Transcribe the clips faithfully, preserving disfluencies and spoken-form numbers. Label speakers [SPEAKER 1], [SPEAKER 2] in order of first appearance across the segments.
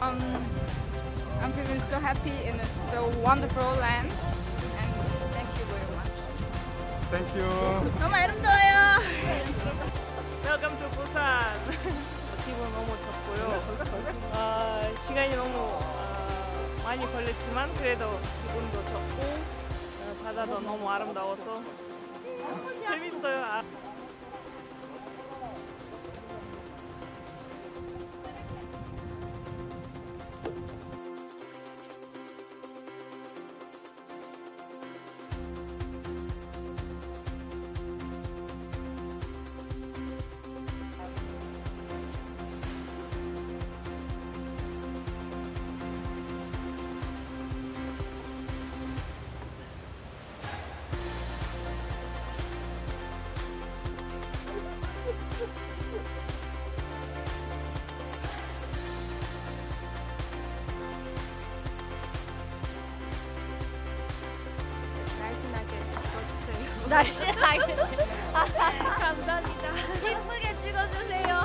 [SPEAKER 1] Um, I'm feeling so happy in a so wonderful land, and thank you very much.
[SPEAKER 2] Thank you.
[SPEAKER 1] 너무 아름다워요.
[SPEAKER 3] Welcome to Busan. 기분 너무 좋고요. 아, 시간이 너무 아, 많이 걸렸지만 그래도 기분도 좋고 아, 바다도 너무 아름다워서 재밌어요. 아.
[SPEAKER 4] 날씬하게. 감사합니다. 예쁘게 찍어주세요.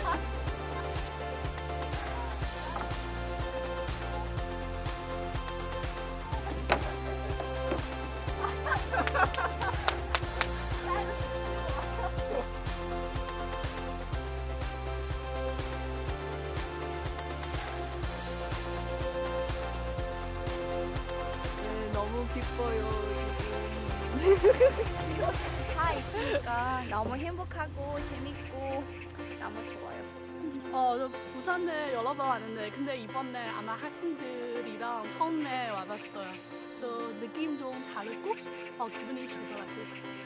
[SPEAKER 3] 네, 너무 기뻐요.
[SPEAKER 4] 다 있으니까 너무 행복하고 재밌고 너무 좋아요.
[SPEAKER 5] 어, 저 부산에 여러 번 왔는데 근데 이번에 아마 학생들이랑 처음에 와봤어요. 저 느낌 좀 다르고 어, 기분이 좋더라고요.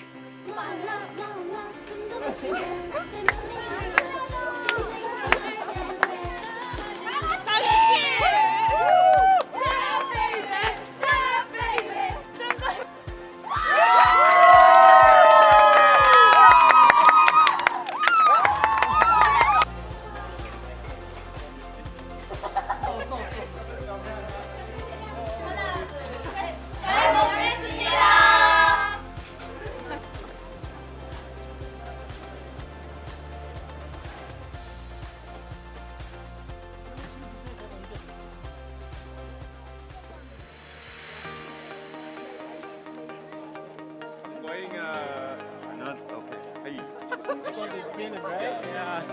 [SPEAKER 2] Going, uh, not okay. Hey. Because it's been a break. Yeah.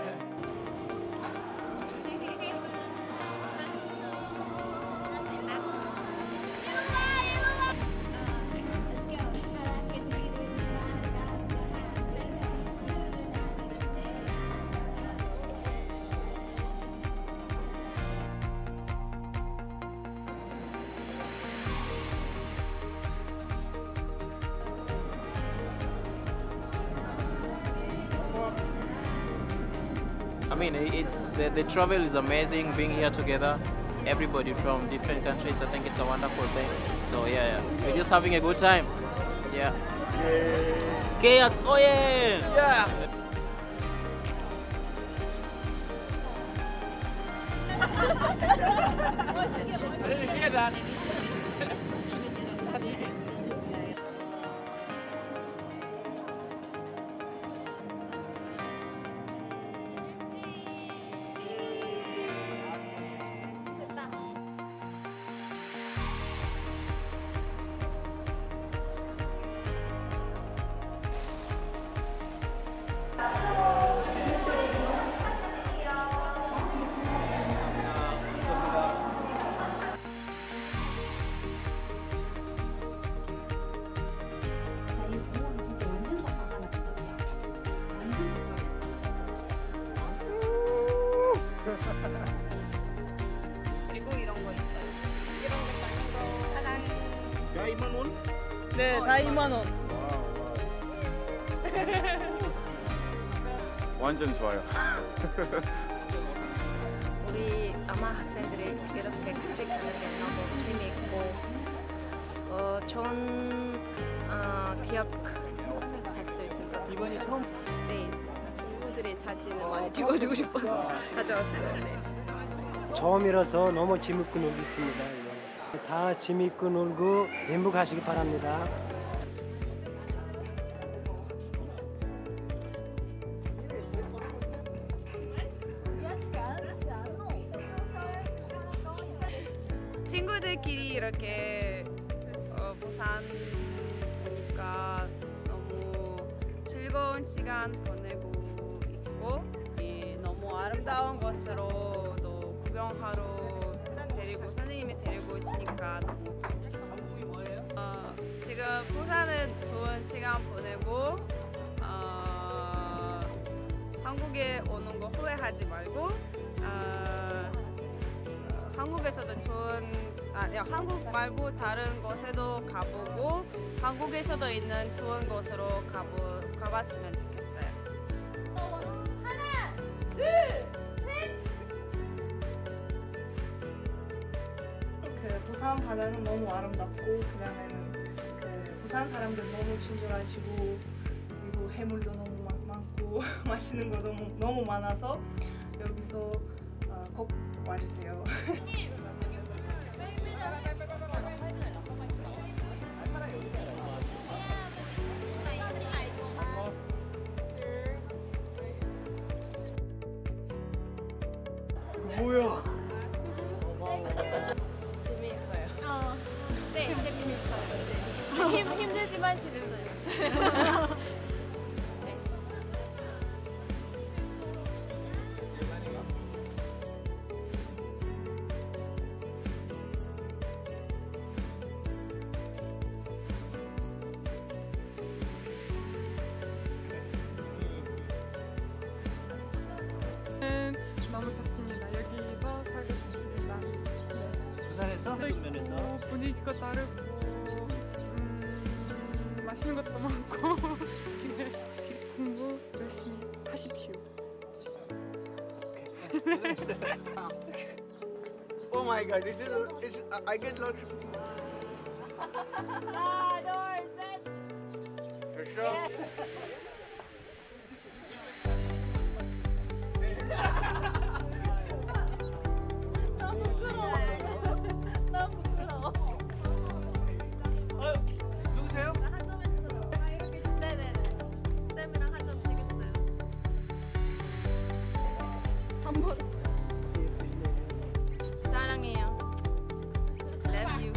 [SPEAKER 6] I mean, it's the, the travel is amazing. Being here together, everybody from different countries. I think it's a wonderful thing. So yeah, yeah. We're just having a good time. Yeah. Chaos! Oh yeah! Yeah.
[SPEAKER 3] 그리고 이런 거 있어요. 이런 거 작은 거 하나. 다 이만 원? 네, 다 이만 원.
[SPEAKER 2] 완전 좋아요.
[SPEAKER 4] 우리 아마 학생들이 이렇게 같이 가는 게 너무 재미있고 어, 좋은 어, 기억할 수 있을 것 같아요.
[SPEAKER 3] 이번이 처음.
[SPEAKER 4] 네, 친구들의 사진을 많이 찍어주고 싶어서 가져왔어요. 네.
[SPEAKER 7] 처음이라서 너무 재밌고 놀고 있습니다. 다 재밌고 놀고 행복하시기 바랍니다.
[SPEAKER 3] 친구들끼리 이렇게 어, 부산가 너무 즐거운 시간 보내고 있고 이 너무 아름다운 곳으로 또 구경하러 데리고 선생님이 데리고 오시니까 너무 어, 지금 부산은 좋은 시간 보내고 어, 한국에 오는 거 후회하지 말고 어, 한국에서도 좋은 아, 야, 한국 말고 다른 곳에도 가보고 한국에서도 있는 좋은 곳으로 가보, 가봤으면 좋겠어요. 하나, 둘, 셋.
[SPEAKER 8] 그 부산 바다는 너무 아름답고 그다음에는 그 부산 사람들 너무 친절하시고 그리고 해물도 너무 많, 많고 맛있는 거 너무 너무 많아서 여기서 어, 꼭 와주세요.
[SPEAKER 7] 뭐야?
[SPEAKER 4] 재미있어요.
[SPEAKER 5] 어,
[SPEAKER 4] 네, 재미있어요. 힘, 힘들지만 재밌어요. 네.
[SPEAKER 9] 너무 좋습니다. 여기서 살고 싶습니다. 네.
[SPEAKER 7] 부산에서 면에서
[SPEAKER 9] 어, 분위기가 다르고 음, 맛있는 것도 많고 네. 공부 열심히 하십시오.
[SPEAKER 10] Oh my god, this is it's I get lost.
[SPEAKER 4] 하나, 둘, 셋.
[SPEAKER 10] Sure.
[SPEAKER 3] 너무 부끄러워.
[SPEAKER 10] 어, 누구세요?
[SPEAKER 3] 한점 했어요. 네네네. 쌤이랑 한 점씩 했어요. 한 번. 사랑해요. Love you.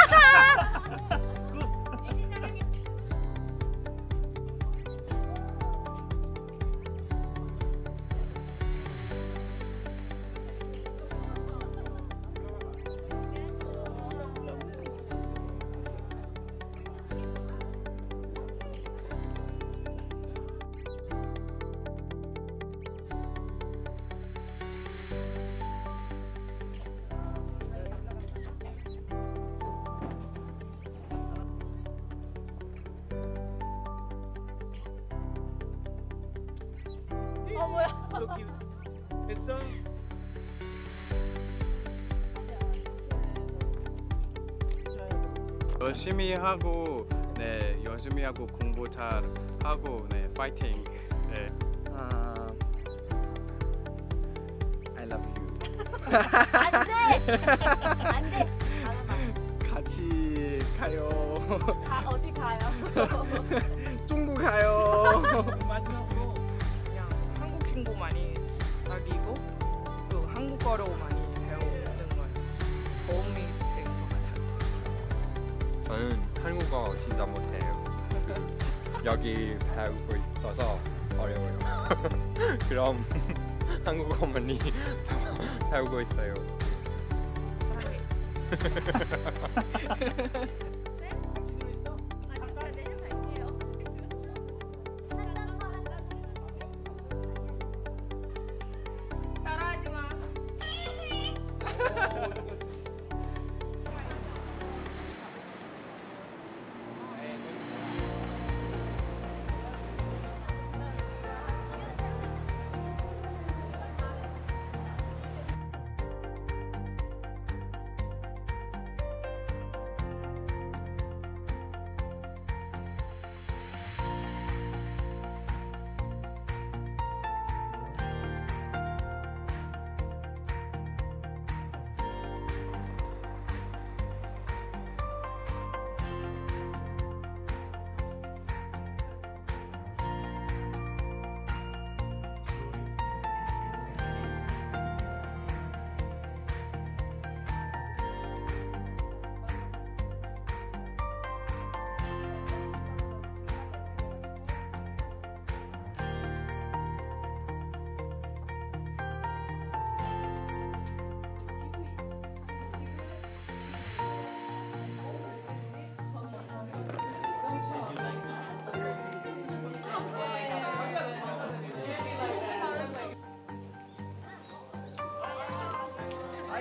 [SPEAKER 4] 어, 뭐야?
[SPEAKER 10] So cute. 했어?
[SPEAKER 2] 열심히 하고 네 열심히 하고 공부 잘 하고 네 파이팅. 네.
[SPEAKER 6] Uh, I love you.
[SPEAKER 4] 안 돼! 안 돼!
[SPEAKER 6] 같이 가요.
[SPEAKER 4] 가, 어디 가요?
[SPEAKER 6] 중국 가요.
[SPEAKER 8] 마지막으로 그냥 한국 친구 많이 사귀고 또 한국어로 많이 배우는 걸 도움이 될 것 같아요.
[SPEAKER 11] 저는 한국어 진짜 못해요. 여기 배우고 있어서 어려워요. 그럼 한국어 많이 배우고 있어요.
[SPEAKER 3] 사랑해.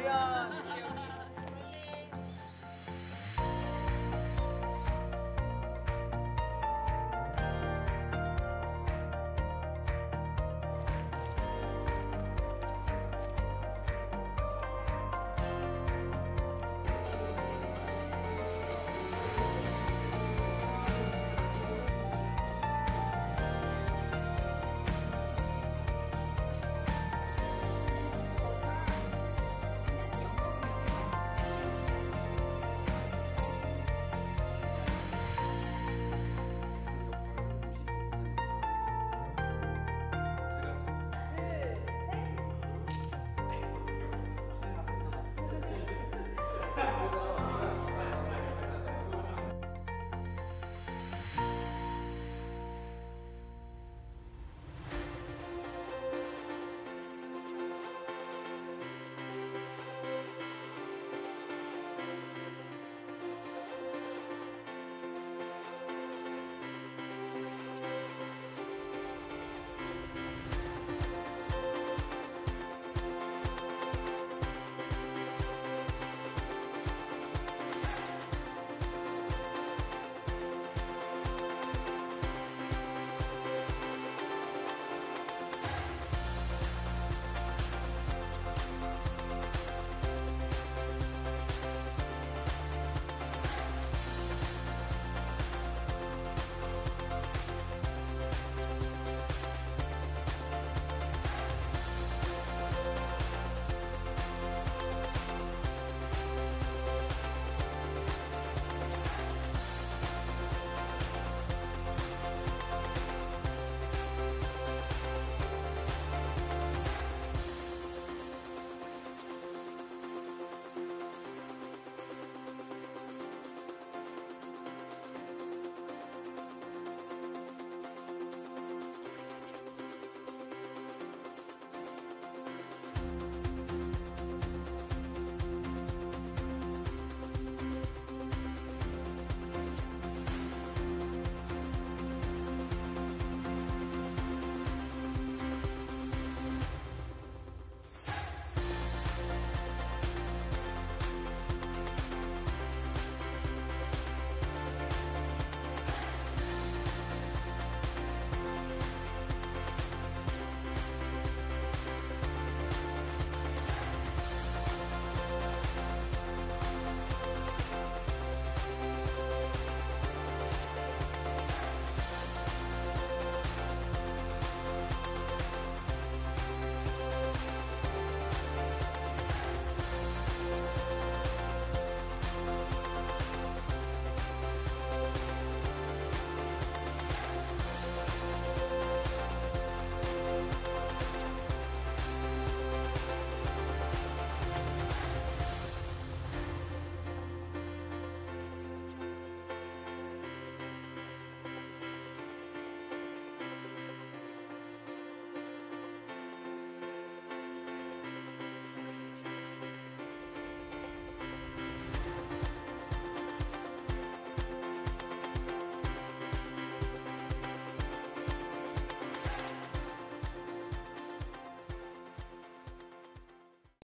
[SPEAKER 10] 과연